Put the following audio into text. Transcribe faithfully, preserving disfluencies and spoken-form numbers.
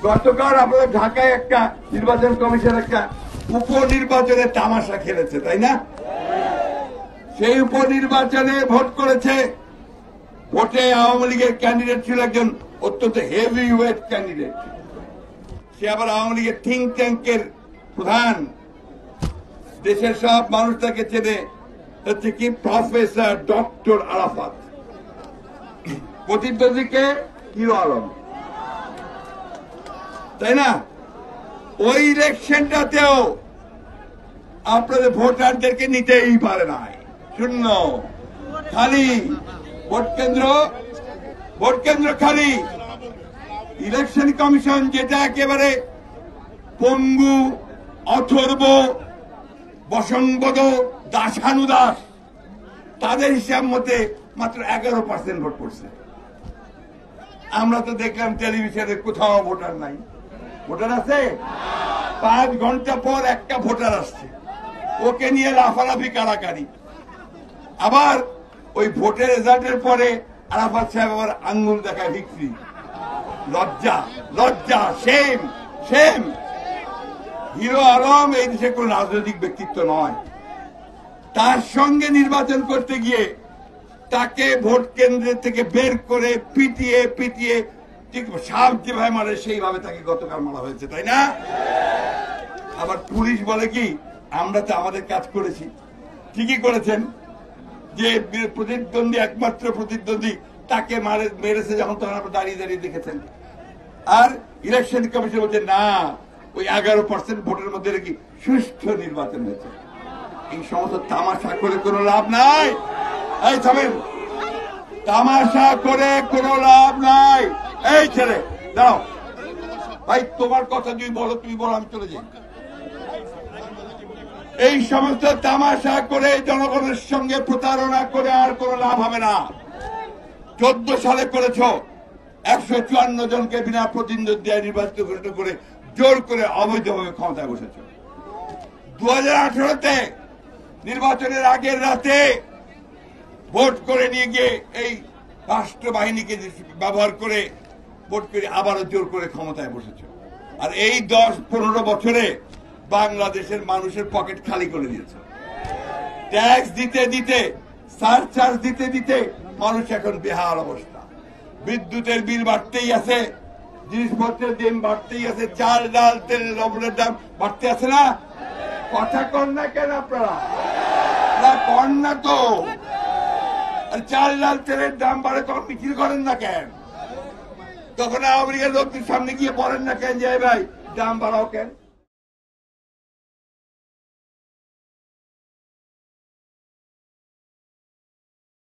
গতকাল আপনাদের ঢাকায় একটা নির্বাচন কমিশন একটা উপনির্বাচনে তামাশা খেলেছে, তাই না? সেই উপনির্বাচনে ভোট করেছে, ভোটে আওয়ামী লীগের ক্যান্ডিডেট ছিল একজন অত্যন্ত হেভি ওয়েট ক্যান্ডিডেট। সে আবার আওয়ামী লীগের থিঙ্ক ট্যাঙ্কের প্রধান, দেশের সব মানুষ তাকে চেনে, হচ্ছে কি প্রফেসর ডক্টর আরাফাত। প্রতিদ্বন্দ্বীকে হিরো আলম, তাই না? ওই ইলেকশনটাতেও আপনাদের ভোটারদেরকে নিতেই পারে নাই, শূন্য, খালি ভোট কেন্দ্র, ভোট কেন্দ্র খালি। ইলেকশন কমিশন যেটা একেবারে পঙ্গু, অথর্ব, বসংবদ, দাসানুদাস, তাদের হিসাব মতে মাত্র এগারো পার্সেন্ট ভোট পড়ছে। আমরা তো দেখলাম টেলিভিশনে কোথাও ভোটার নাই। ভোটার আছে? পাঁচ ঘন্টা পর একটা ভোটার আসছে, ওকে নিয়ে লাফালাফি কারাকারি। আবার ওই ভোটের রেজাল্টের পরে আরাফাত সাহেব আবার আঙ্গুল দেখায় ভিক্টরি। লজ্জা, লজ্জা, সেম সেম। হিরো আলম এই দেশে কোন রাজনৈতিক ব্যক্তিত্ব নয়। তার সঙ্গে নির্বাচন করতে গিয়ে তাকে ভোট কেন্দ্রের থেকে বের করে পিটিয়ে পিটিয়ে ঠিক সাপ যেভাবে মারে সেইভাবে তাকে গতকাল মারা হয়েছে, তাই না? আবার পুলিশ বলে কি আমরা তো আমাদের কাজ করেছি। ঠিকই করেছেন, যে প্রতিদ্বন্দ্বী একমাত্র প্রতিদ্বন্দ্বী তাকে মারে মেরেছে যখন তখন আপনারা দাঁড়িয়ে দাঁড়িয়ে দেখেছেন। আর ইলেকশন কমিশন বলছে না, ওই এগারো পার্সেন্ট ভোটের মধ্যে নাকি সুষ্ঠু নির্বাচন হয়েছে। এই সমস্ত তামাশা করে কোনো লাভ নাই। এই থামেন, তামাশা করে কোনো লাভ নাই। এই ছেলে দাও ভাই, তোমার কথা তুমি বলো, তুমি বলো, আমি চলে যাই। এই সমস্ত তামাশা করে জনগণের সঙ্গে প্রতারণা করে আর কোনো লাভ হবে না। চোদ্দ সালে করেছ, একশো চুয়ান্ন জনকে বিনা প্রতিদ্বন্দ্বী নির্বাচিত ঘোষণা করে জোর করে অবৈধভাবে ক্ষমতায় বসেছ। দু হাজার আঠারোতে নির্বাচনের আগের রাতে ভোট করে নিয়ে গিয়ে এই রাষ্ট্রবাহিনীকে ব্যবহার করে ভোট করে আবারও জোর করে ক্ষমতায় বসেছ। আর এই দশ পনেরো বছরে বাংলাদেশের মানুষের পকেট খালি করে দিয়েছে। ট্যাক্স দিতে দিতে, সারচার্জ দিতে দিতে মানুষ এখন বেহাল অবস্থা। বিদ্যুতের বিল বাড়তেই আছে, জিনিসপত্রের দাম বাড়তেই আছে, চাল ডাল তেল লবণের দাম বাড়তে আছে না? কথা কন না কেন আপনারা? কন না তো। চাল ডাল তেলের দাম বাড়ে তখন মিছিল করেন না কেন? তখন আওয়ামী লীগের লোকদের সামনে গিয়ে বলেন না কেন যে ভাই দাম বাড়াও কেন?